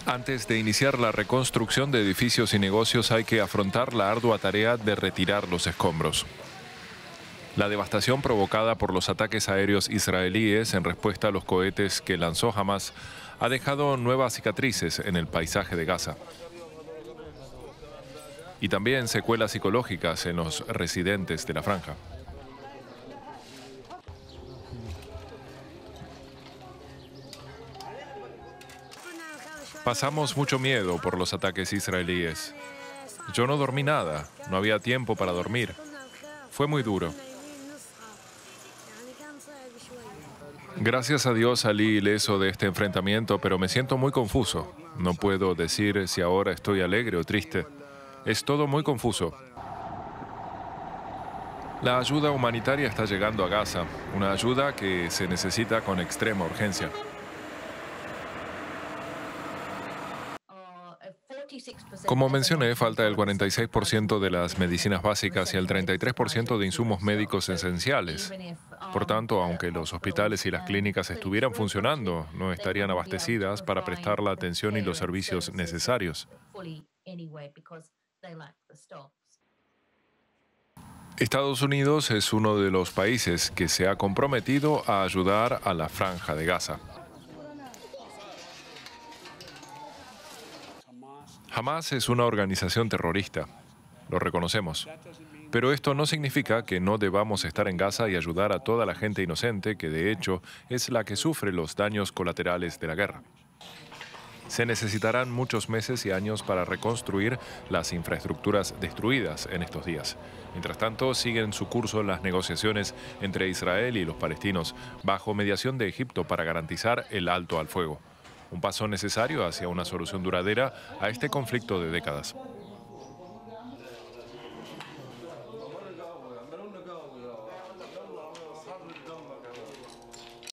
Antes de iniciar la reconstrucción de edificios y negocios hay que afrontar la ardua tarea de retirar los escombros. La devastación provocada por los ataques aéreos israelíes en respuesta a los cohetes que lanzó Hamás ha dejado nuevas cicatrices en el paisaje de Gaza. Y también secuelas psicológicas en los residentes de la franja. Pasamos mucho miedo por los ataques israelíes. Yo no dormí nada, no había tiempo para dormir. Fue muy duro. Gracias a Dios salí ileso de este enfrentamiento, pero me siento muy confuso. No puedo decir si ahora estoy alegre o triste. Es todo muy confuso. La ayuda humanitaria está llegando a Gaza, una ayuda que se necesita con extrema urgencia. Como mencioné, falta el 46% de las medicinas básicas y el 33% de insumos médicos esenciales. Por tanto, aunque los hospitales y las clínicas estuvieran funcionando, no estarían abastecidas para prestar la atención y los servicios necesarios. Estados Unidos es uno de los países que se ha comprometido a ayudar a la Franja de Gaza. Hamás es una organización terrorista, lo reconocemos. Pero esto no significa que no debamos estar en Gaza y ayudar a toda la gente inocente que de hecho es la que sufre los daños colaterales de la guerra. Se necesitarán muchos meses y años para reconstruir las infraestructuras destruidas en estos días. Mientras tanto, siguen su curso las negociaciones entre Israel y los palestinos bajo mediación de Egipto para garantizar el alto al fuego. Un paso necesario hacia una solución duradera a este conflicto de décadas.